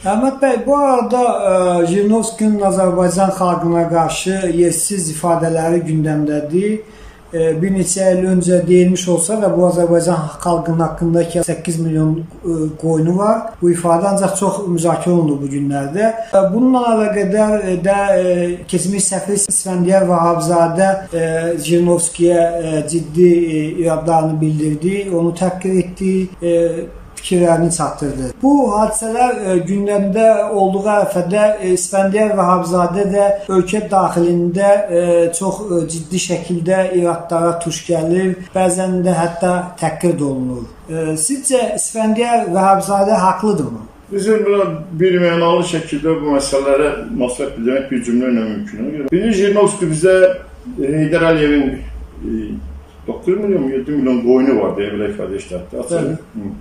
Əhməd bəy, bu arada Jirinovskinin Azərbaycan xalqına qarşı yersiz ifadələri gündəmdədir. Bir neçə il öncə deyilmiş olsa da bu Azərbaycan xalqının haqqındakı 8 milyon qoyunu var. Bu ifadə ancaq çox müzakirə olunur bu günlərdə. Bununla əlaqədar də keçmiş səfir İsfəndiyar Vahabzadə Jirinovskiyə ciddi iradlarını bildirdi, onu təhqir etdi, fikirlərini çatdırdı. Bu hadisələr gündəmdə olduğu ərəfədə İsfəndiyar Vahabzadə də ölkə daxilində çox ciddi şəkildə iradlara tuş gəlir, bəzən də hətta təhqir də olunur. Sizcə İsfəndiyar Vahabzadə haqlıdırmı? Bizim buna birmənalı şəkildə bu məsələlərə məsləhət bildirmək bir cümlə ilə mümkündür. Birinci Jirinovski bizə Heydər Əliyevin 9 milyon, 7 milyon qoyunu var deyə belə ifadə işlətdi.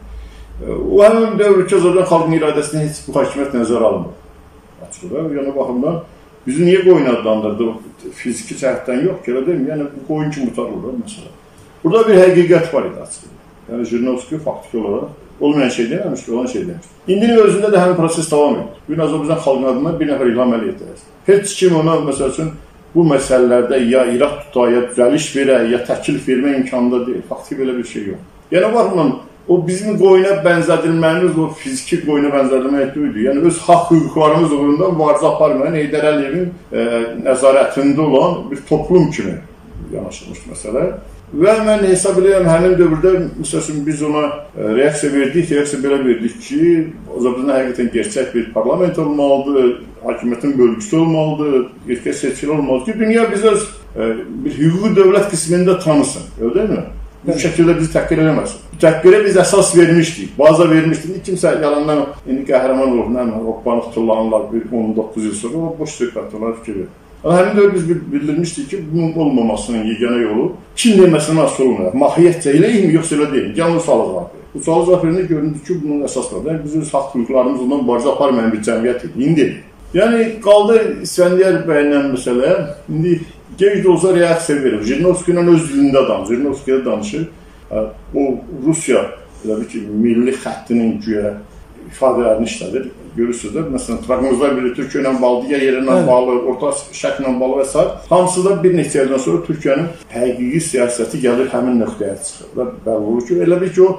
O həmin dövrki Azərbaycan xalqının iradəsini heç bu hakimiyyət nəzərə almır. Açıqdır. Yəni baxımdan bizi niyə qoyun adlandırdı? Fiziki cəhətdən yox ki, elə deyim. Yəni bu qoyun kimi tutarılır məsələn. Burada bir həqiqət var idi açıqdır. Yəni Jirinovski faktiki olaraq olmayan şey deməmiş ki, olan şey demiş. İndinin özündə də həmin proses davam edir. Bugün Azərbaycan xalqının adından bir nəfər İlham Əliyev deyir. Heç kim ona məsəl üçün bu məsələlərdə ya irad tuta, ya düzəliş verə, ya təkil vermə imkanında deyil. Faktiki belə bir şey yox. Yəni baxımdan o bizim qoyuna bənzədilməyimiz, o fiziki qoyuna bənzədilmək deyildi. Yəni öz haqq hüquqlarımız uğrunda mübarizə aparmayan Heydər Əliyevin nəzarətində olan bir toplum kimi yanaşılmış məsələ. Və mən hesab edirəm, həmin dövrdə məsələn biz ona reaksiya verdik, reaksiya belə verdik ki, Azərbaycanda həqiqətən gerçək bir parlament olmalıdır, hakimiyyətin bölgüsü olmalıdır, erkək seçkili olmalıdır ki, dünya bizə bir hüquqi dövlət qismində tanısın, öyle değil mi? Bu şəkildə bizi təhqir eləməsin. Bu təhqirə biz əsas vermişdik, baza vermişdik. Kimsə yalandan, indi qəhrəman olur, Oqbanı tutulanlar 19 il sonra, o boş söhbətlər fikir verir. Həmin dövr biz bildirmişdik ki, bunun olmamasının yeganə yolu kim deməsindən asılı olmayaq. Mahiyyətcə eləyim, yoxsa elə deyim. Yalnız sual cavab verir. Bu sual cavab verində göründü ki, bunun əsasları. Biz öz haqq hüquqlarımız ondan mübarizə aparmayan bir cəmiyyət idi. İndi. Yəni, qaldı İsfəndiyar bəylə məsələ. İndi gec də olsa reaksiya verir. Jirinovski ilə öz dilində danışır. Jirinovski'də danışır. O Rusiya ki, milli xəttinin güya ifadələrini işlədir. Görürsünüz də, məsələn, proqnozlar bilir, Türkiyə ilə bağlı, digər yerlə bağlı, orta şərq ilə bağlı və s. Hamısı da bir neçə ildən sonra Türkiyənin həqiqi siyasəti gəlir həmin nöqtəyə çıxır. Bəlli olur ki, elə bir ki, o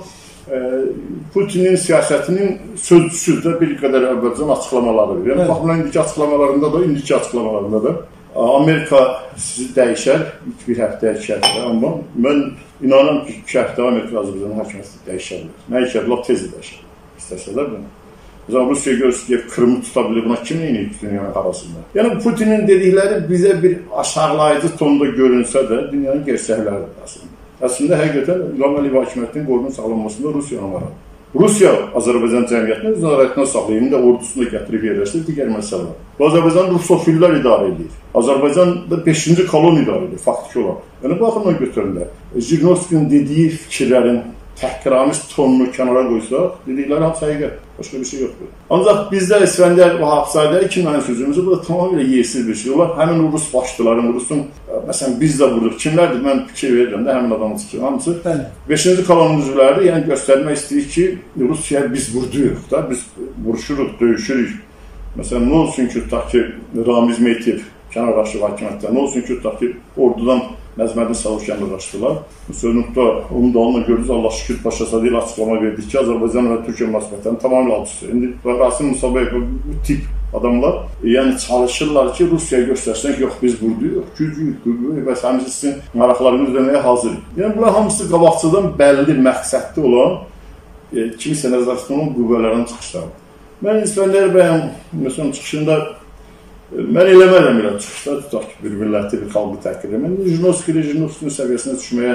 Putinin siyasətinin sözcüsü də bir qədər əvvəlcən açıqlamaları verir. Yəni, baxımdan indiki açıqlamalarında da Amerika sizi dəyişər, bir həftə, 2 həftə, amma mən inanıram ki, 2 həftə Amerika Azərbaycanın hakimiyyəti dəyişərlər. Nə işə, laf tezdir dəyişər, istəsələr bunu. O zaman Rusiya görürsün ki, Kırımı tutabilir, buna kim neyini dünyanın arasında? Yəni, Putinin dedikləri bizə bir aşağılayıcı tonda görünsə də dünyanın gerçəkləridir aslında. Əslində, həqiqətən İlham Əliyev hakimiyyətinin qorunun sağlanmasında Rusiyanın var. Rusiya Azərbaycan cəmiyyətini öz nəzarətinə saxlayır, indi də ordusunu da gətirib yerləşdir, digər məsələlər. Bu Azərbaycan rusofillər idarə edir. Azərbaycanda 5-ci kolon idarə edir, faktiki olaraq. Yəni, bu baxımdan götürürlər. Jirinovskinin dediyi fikirlərin təhqiramiz tonunu kənara qoysaq, dedikləri hamısı həqiqət, başqa bir şey yoxdur. Ancaq bizdə İsfəndiyar Vahabzadə iki mənim sözümüzü, bu da tamamilə yersiz bir şey. Onlar həmin Rus başçıların, Rusun, məsələn, biz də vururuq. Kimlərdir? Mən fikir verirəm də, həmin adamı çıxır. Hamısı 5-ci kolonun üzvləridir. Yəni, göstərmək istəyir ki, Rusiyaya biz vurduyuq da, biz vuruşuruq, döyüşürük. Məsələn, nə olsun ki, tutaq ki, Ramiz Meytiyev kənardaşlı hakimiyyətdə, nə olsun ki, tutaq ki, ordudan Nəzməddin Savur kənardaşdılar. Bu sözünükdə onun da onunla görürüz, Allah şükür başlasada ilə açıqlama verdik ki, Azərbaycan və Türkiyə münasibətlərini tamamilə alt-üstü. İndi Rasim Musabayev bu tip adamlar yəni çalışırlar ki, Rusiyaya göstərsin ki, yox biz vurduyuq, güclük, və həmisi sizin maraqlarını ödəməyə hazırıq. Yəni, bunlar hamısı qabaqçıdan bəlli məqsədli olan kimisə nəzarətdə olan qüvvələrin çıxışları. Mən İsfəndiyar bəyin məsələn çıxışında mən eləmərəm elə çıxışda, tutaq ki, bir milləti, bir xalqı təhqir edəm. Jirinovskinin səviyyəsinə düşməyə,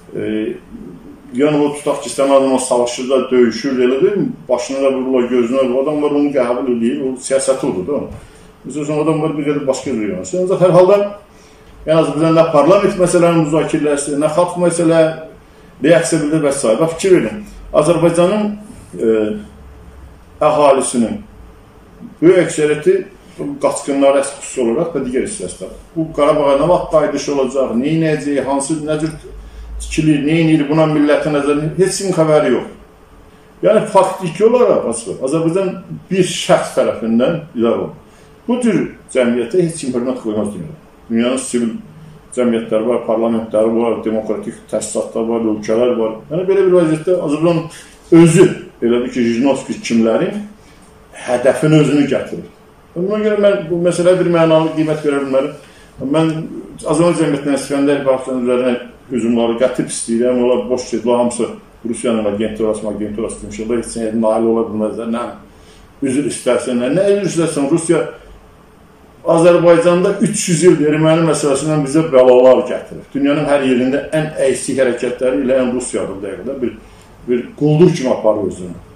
yəni o tutaq ki, istəmədən o savaşır da, döyüşür, elə deyil, başına da vururlar, gözünə vururlar, adamlar onu qəbul edir, o siyasəti odur da. Məsələn, adamlar bir qədər başqa bir yönəsi. Ancaq hər halda, ən azından nə parlament məsələnin müzakirəsi, nə xalq məsələ, reaksiya bildir və s. Fikir verin, Azərbaycanın əhalisinin böyük əksəriyyəti qaçqınlara xüsusi olaraq və digər hissəsilər. Bu Qarabağa nə vaxt qayıdış olacaq, neynəyəcək, hansı, nə cür tikilir, neynəyir, buna millətin nəzərini, heç kimin xəbəri yox. Yəni faktiki olaraq Azərbaycan bir şəxs tərəfindən idarə olunur. Bu tür cəmiyyətə heç kim hörmət qoymaz dünyada. Dünyanın sivil cəmiyyətləri var, parlamentləri var, demokratik təsisatlar var, ölkələr var. Yəni belə bir vəziyyətdə Azərbaycan özü, elə bir ki, Jirinovski kimlərin hədəfini özünü gətirir. Buna görə mən bu məsələyə bir mənalı qiymət verə bilmərəm. Mən Azərbaycan cəmiyyətindən İskəndər Baxçanın üzərinə hücumları qətib istəyirəm. Onlar boş şeydir, hamısı Rusiyanın agenturası demişlər, heç nə nail ola bilməzlər, nə üzr istərsən, nə üzr istərsən, Rusiya Azərbaycanda 300 il erməni məsələsindən bizə bəlalar gətirir. Dünyanın hər yerində ən əksik hərəkətləri ilə Rusiyadır dəqiqədə bir quldur kimi aparır özünü.